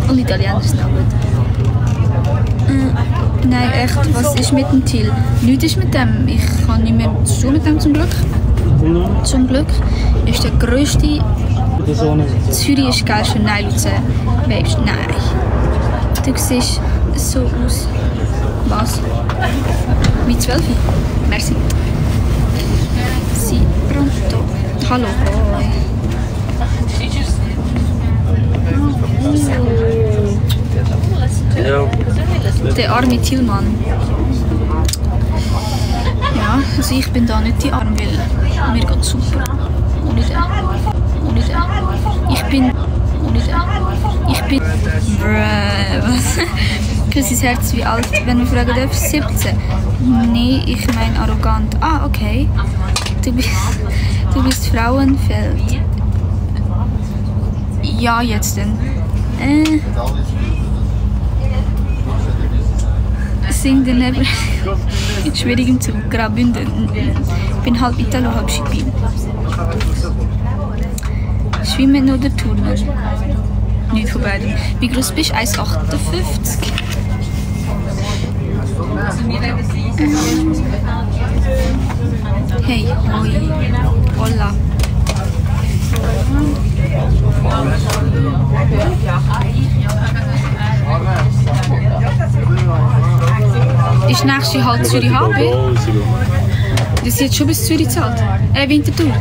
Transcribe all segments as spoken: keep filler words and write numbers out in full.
Und Italiener sind auch gut. Mm, nein, echt, was ist mit dem Till? Nichts ist mit dem. Ich kann nicht mehr zu tun mit dem zum Glück. Zum Glück ist der grösste. Zürich ist geil, schon nein, Luzern. Weißt du, nein. Du siehst so aus. Was? Wie zwölf? Merci. Si, pronto. Hallo. Oh. Der arme Tillmann. Ja, also ich bin da nicht die Arme, weil mir geht super. Ohne den. Ohne den. Ich bin. Ohne den. Ich bin. Bruh, was? Chrissys Herz wie alt, wenn wir fragen dürfen, siebzehn. Nee, ich meine arrogant. Ah, okay. Du bist, du bist Frauenfeld. Ja, jetzt denn. Äh. Sing den Nebel. In schwierigem Zug, Graubünden. Ich bin halb Italo, halb Schippi. Schwimmen oder Turnen? Nicht von beiden. Wie groß bist du? eins Komma achtundfünfzig. Hey, hoi, hola. Ist nächste halt Zürich H B? Das jetzt schon bis Zürich zahlt. Äh, Winterthur.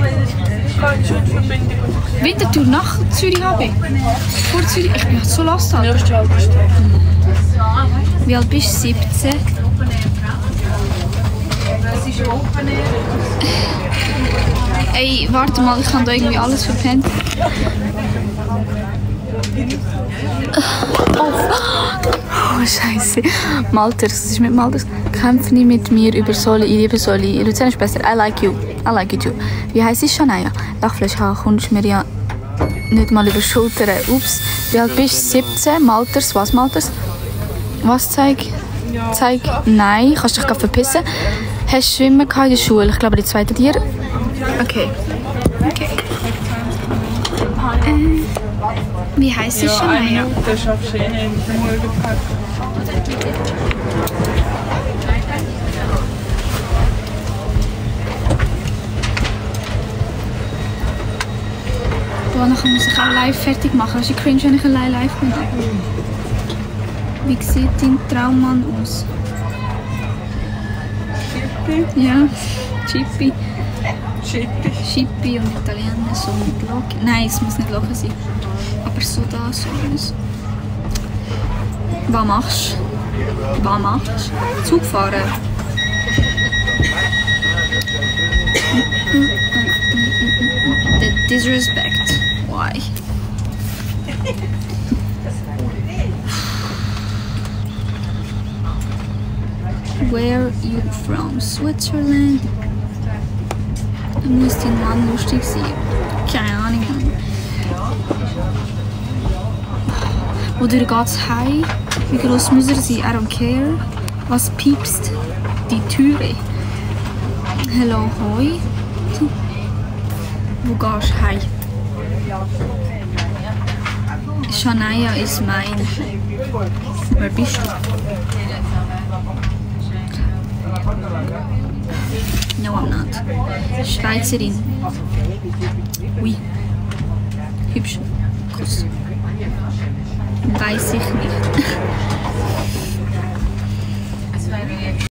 Winterthur nach Zürich H B. Vor Zürich. Ich bin so lost. Wie alt bist du? siebzehn. Ey, warte mal, ich habe da irgendwie alles verpennt. Oh, oh Scheiße. Malters, was ist mit Malters? Kämpfe nicht mit mir über Soli, ich liebe Soli. Luzern ist besser. I like you. I like you too. Wie heisst es Shania? Lachfleisch haben, kommst mir ja nicht mal über Schultern. Ups. Wie alt bist du? siebzehn. Malters, was Malters? Was zeig? Zeig? Nein, kannst dich gerade verpissen. Hast du Schwimmen in der Schule? Ich glaube, die zweite Tier. Okay. Okay. Äh, wie heisst es schon? Ja, das schaffst du eh nicht mit dem Morgenpack. Boah, nachher muss ich auch live fertig machen. Das ist cringe, wenn ich allein live bin. Wie sieht dein Traummann aus? Chippi? Ja, Chippi. Chippi. Chippi und Italiener, so mit Locken. Nein, es muss nicht Locken sein. Aber so da, so alles. Was machst du? Was machst du? Zug fahren. The disrespect. Why? Where are you from? Switzerland? Da muss dein Mann lustig sein. Keine Ahnung. Wodurch geht's heim? Wie groß muss er sein? I don't care. Was piepst? Die Türe. Hello, hoi. Wo gehst du heim? Shania ist mein. Wer bist du? No, I'm not. Schweizerin. Oui. Hübsch. Kuss. Weiß ich nicht.